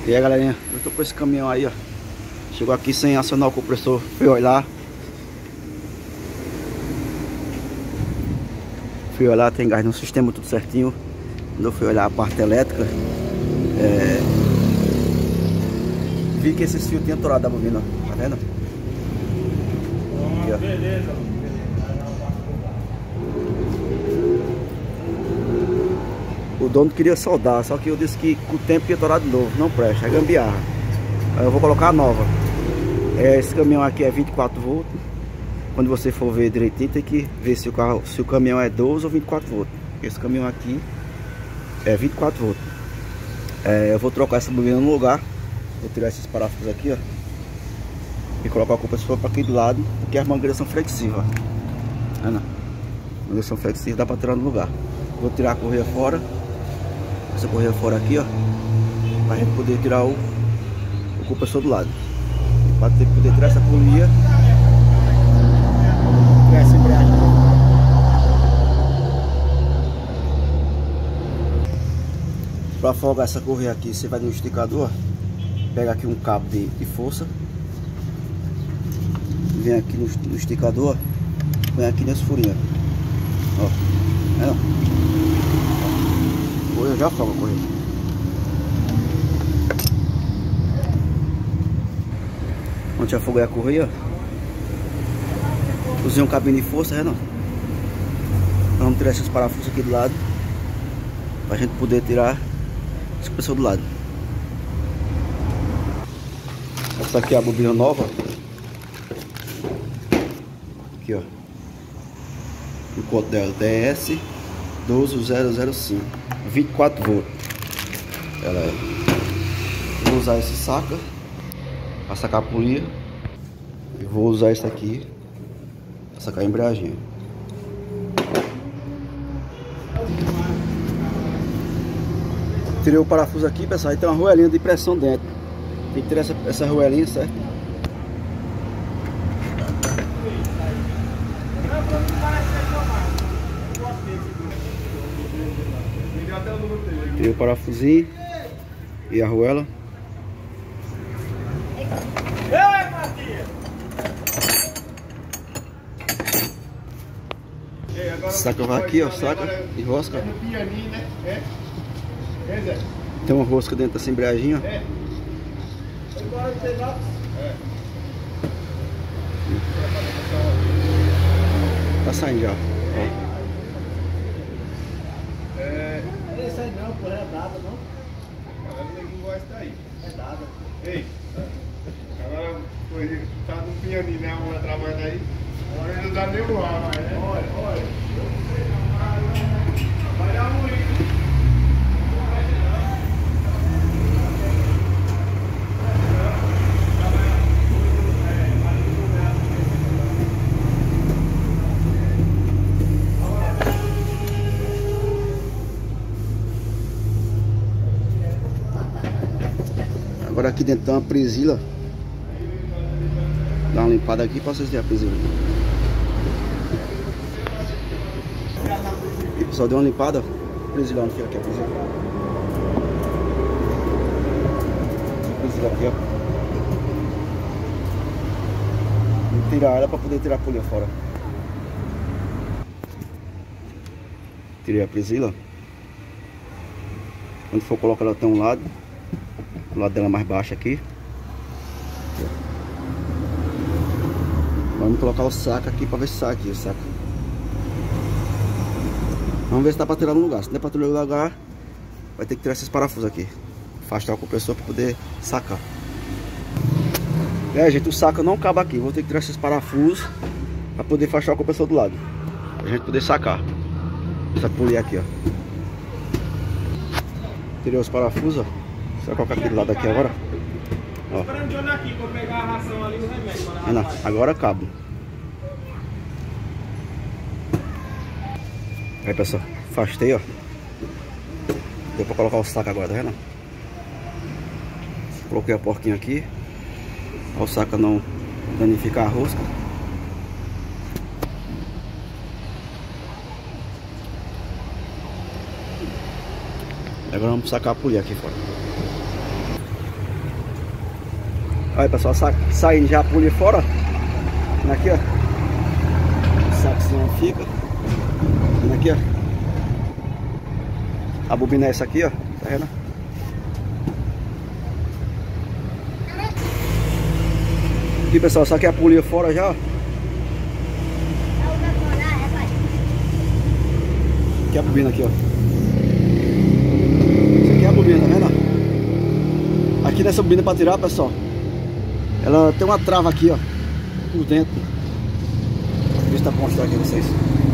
E aí, galerinha, eu tô com esse caminhão aí, ó. Chegou aqui sem acionar o compressor. Fui olhar. Fui olhar, tem gás no sistema, tudo certinho. Quando eu fui olhar a parte elétrica, vi que esses fios tinham torado da bobina, ó. Tá vendo? Aqui, ó. Beleza. O dono queria soldar, só que eu disse que com o tempo ia torar de novo. Não presta, é gambiarra. Aí eu vou colocar a nova. Esse caminhão aqui é 24 volts. Quando você for ver direitinho, tem que ver se o caminhão é 12 ou 24 volts. Esse caminhão aqui é 24 volts. Eu vou trocar essa bobina no lugar. Vou tirar esses parafusos aqui, ó, e colocar o compressor para aqui do lado, porque as mangueiras são flexíveis. Mangueiras são flexíveis, dá para tirar no lugar. Vou tirar a correia fora. Essa correia fora aqui, ó, para a gente poder tirar o compressor do lado. Para poder tirar essa polia, tirar essa embreagem. Para folgar essa correia aqui, você vai no esticador, pega aqui um cabo de força, vem aqui no esticador, vem aqui nesse furinho, ó. Eu já folgo a correia. Onde já foguei a correia, usei um cabinho de força, não. Vamos tirar esses parafusos aqui do lado, pra gente poder tirar esse compressor do lado. Essa aqui é a bobina nova. Aqui, ó. O código dela DS 12005, 24 volts. Ela é. Vou usar esse saca para sacar a polia. E vou usar esse aqui para sacar a embreagem. Tirei o parafuso aqui, pessoal. Aí tem uma roelinha de pressão dentro. Tem que tirar essa roelinha, certo? Tirei o parafusinho e a roela. Saca vai aqui, ó, saca e rosca. Tem uma rosca dentro dessa embreagem, ó. Tá saindo já, ó. Essa aí não, pô, é dada, não? Agora ninguém gosta aí. É dada. Ei, agora foi, tá no pianinho, né? Uma trabalhando aí. Agora não dá nem o ar, mas né? Olha. Vai dar ruim. Agora aqui dentro tem uma presila. Dá uma limpada aqui para vocês verem a presila. E pessoal, deu uma limpada. Presila, onde fica aqui a presila? A presila aqui, ó. Vou tirar ela para poder tirar a polia fora. Tirei a presila. Quando for colocar ela tem um lado. O lado dela mais baixo aqui. Vamos colocar o saco aqui para ver se sai aqui o saco. Vamos ver se dá para tirar no lugar. Se não der para tirar no lugar, vai ter que tirar esses parafusos aqui. Afastar o compressor para poder sacar. Gente, o saco não cabe aqui. Vou ter que tirar esses parafusos para poder afastar o compressor do lado. Pra gente poder sacar. Essa polia aqui, ó. Tirei os parafusos, ó. Só colocar aqui do lado aqui agora. Ó. Agora cabe. Aí, pessoal, afastei, ó. Deu pra colocar o saco agora, tá vendo? Coloquei a porquinha aqui. Pra o saco não danificar a rosca. Agora vamos sacar a polia aqui fora. Olha pessoal, saindo já a polia fora. Aqui ó. O sacozinho fica. Aqui ó. A bobina é essa aqui ó. Tá vendo? Aqui pessoal, só que a polia fora já ó. Aqui é a bobina aqui ó. Isso aqui é a bobina, tá vendo? Aqui nessa bobina para tirar pessoal, ela tem uma trava aqui ó, por dentro. Deixa eu mostrar aqui pra vocês.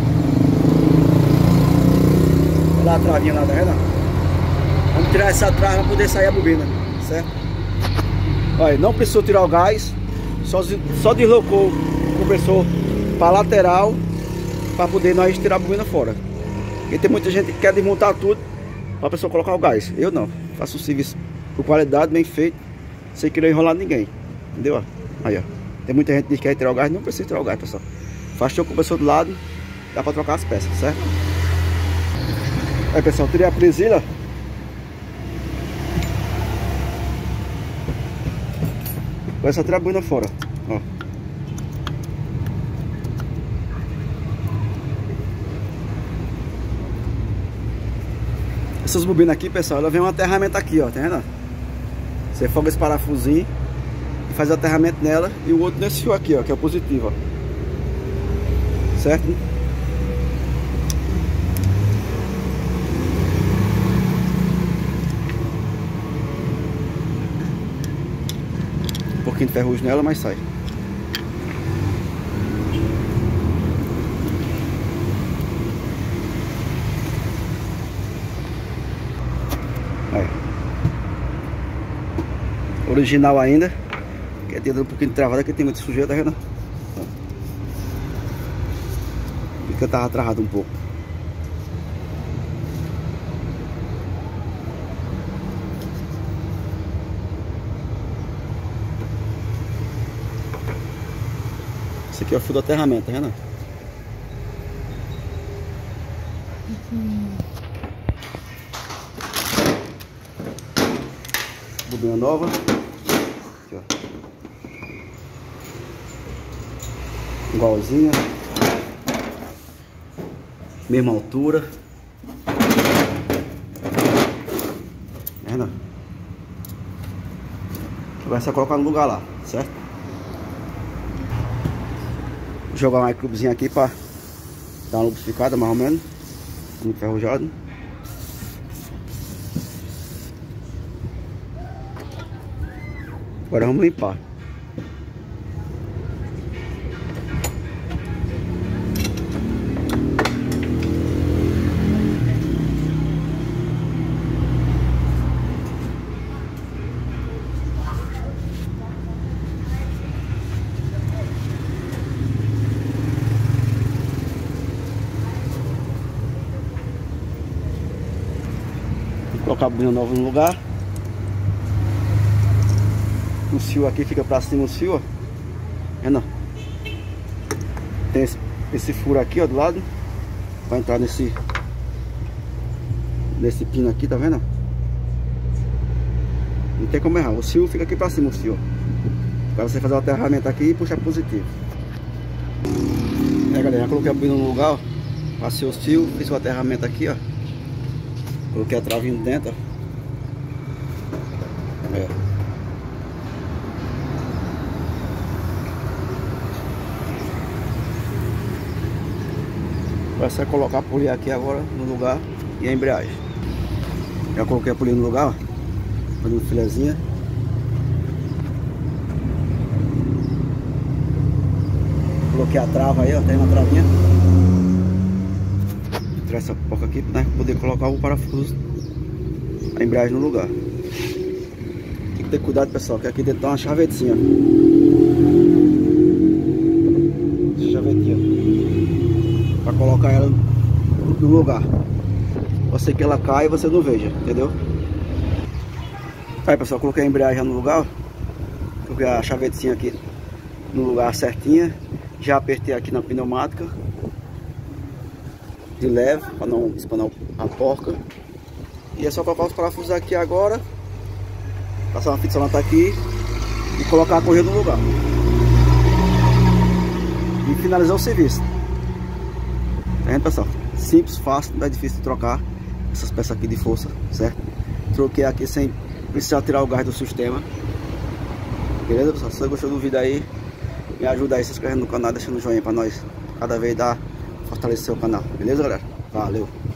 Olha lá a travinha lá, tá vendo? Vamos tirar essa trava para poder sair a bobina, certo? Olha, não precisou tirar o gás, só deslocou o compressor para lateral para poder nós tirar a bobina fora. Porque tem muita gente que quer desmontar tudo para a pessoa colocar o gás. Eu não, faço o serviço com qualidade, bem feito, sem querer enrolar ninguém. Entendeu? Aí ó, tem muita gente que quer tirar o gás, não precisa tirar o gás pessoal. Faz o compressor do lado, dá para trocar as peças, certo? Aí pessoal, tirei a presilha. Agora só tirar a bobina fora, ó. Essas bobinas aqui, pessoal, ela vem um aterramento aqui, ó, tá vendo? Você folga esse parafusinho e faz o aterramento nela e o outro nesse fio aqui, ó, que é o positivo, ó. Certo? Um pouquinho de ferrugem nela, mas sai. Original ainda, que é tendo um pouquinho de travada, que tem muita sujeira, tá vendo? Fica tava travado um pouco. Esse aqui é o fio do aterramento, tá vendo? Bobina nova. Aqui, ó. Igualzinha. Mesma altura. Tá vendo? Vai só colocar no lugar lá, certo? Vou jogar uma clubezinha aqui pra dar uma lubrificada mais ou menos. Muito enferrujado. Agora vamos limpar. Vou colocar a bobina nova no lugar. O fio aqui fica pra cima, o fio, ó. É não. Tem esse furo aqui, ó, do lado. Vai entrar nesse pino aqui, tá vendo? Não tem como errar. O fio fica aqui pra cima, o fio. Pra você fazer o aterramento aqui e puxar positivo. É, galera, já coloquei a bobina no lugar, ó. Passei o fio, fiz o aterramento aqui, ó. Coloquei a travinha dentro, ó. É. Vai ser colocar a polia aqui agora no lugar e a embreagem. Já coloquei a polia no lugar, ó. Fazendo filezinha. Coloquei a trava aí, ó. Tem uma travinha. Vou tirar essa porca aqui, né? Pra poder colocar o parafuso, a embreagem no lugar. Tem que ter cuidado, pessoal, que aqui dentro tá uma chavetinha. Essa chavetinha. Pra colocar ela no lugar. Você que ela cai e você não veja, entendeu? Aí pessoal, coloquei a embreagem no lugar, ó. Coloquei a chavetinha aqui no lugar certinha. Já apertei aqui na pneumática de leve, para não espanar a porca. E é só colocar os parafusos aqui agora. Passar uma fita solante aqui e colocar a correia no lugar. E finalizar o serviço. Tá vendo, pessoal? Simples, fácil, não é difícil de trocar essas peças aqui de força, certo? Troquei aqui sem precisar tirar o gás do sistema. Beleza, pessoal? Se você gostou do vídeo aí, me ajuda aí se inscrevendo no canal, deixando um joinha pra nós cada vez fortalecer o canal. Beleza, galera? Valeu!